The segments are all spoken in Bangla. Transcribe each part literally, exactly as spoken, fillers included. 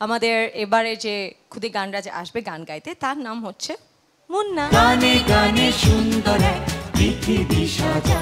আমাদের এবারে যে খুদে গানরা যে আসবে গান গাইতে তার নাম হচ্ছে মুন্না। গানে গানে সুন্দর এক পৃথিবী সাজা।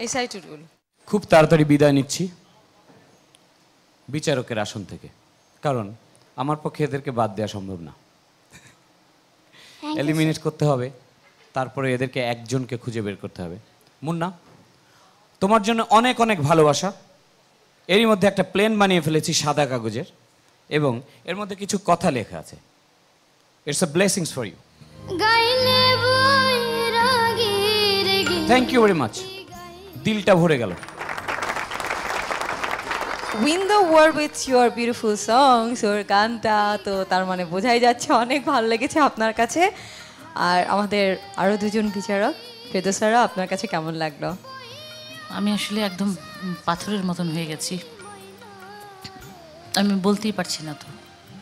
এসআই টুডুল। খুব তাড়াতাড়ি বিদায় নিচ্ছি বিচারকের আসন থেকে, কারণ আমার পক্ষে এদেরকে বাদ দেওয়া সম্ভব না। এলিমিনেট করতে হবে, তারপরে এদেরকে একজনকে খুঁজে বের করতে হবে। মুন্না, তোমার জন্য অনেক অনেক ভালোবাসা। এরই মধ্যে একটা প্লেন বানিয়ে ফেলেছি সাদা কাগজের, এবং এর মধ্যে কিছু কথা লেখা আছে। It's a blessings for you. Thank you very much. দিলটা ভরে গেল। Win the world with your beautiful songs, ওর গানটা তো তার মানে বোঝাই যাচ্ছে অনেক ভালো লেগেছে আপনার কাছে। আর আমাদের আরও দুজন বিচারক, ফেরদৌসারা, আপনার কাছে কেমন লাগলো? আমি আসলে একদম পাথরের মতন হয়ে গেছি, আমি বলতেই পারছি না তো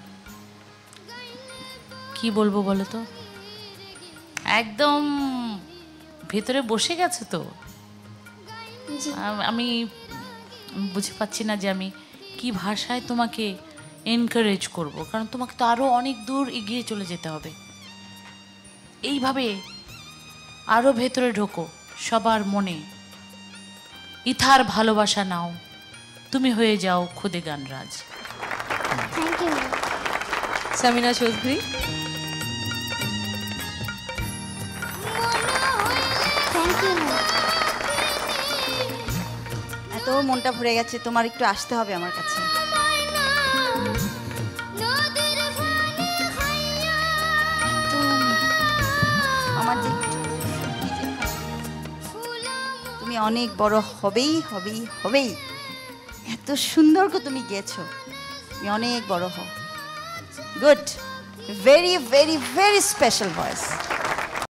কি বলবো, বলো তো। একদম ভেতরে বসে গেছে তো। আম- আমি বুঝে পাচ্ছি না যে আমি কি ভাষায় তোমাকে এনকারেজ করব, কারণ তোমাকে তো আরও অনেক দূর এগিয়ে চলে যেতে হবে। এইভাবে আরও ভেতরে ঢোকো, সবার মনে ইথার ভালোবাসা নাও, তুমি হয়ে যাও খুদে গানরাজ। Thank you. Samina Chowdhury. Thank you. এত মনটা ভরে গেছে, তোমার একটু আসতে হবে আমার কাছে। আমার যে তুমি অনেক বড় হবেই হবেই হবেই। এত সুন্দর করে তুমি গেছো, তুমি অনেক বড় হও। Good, very very very special voice.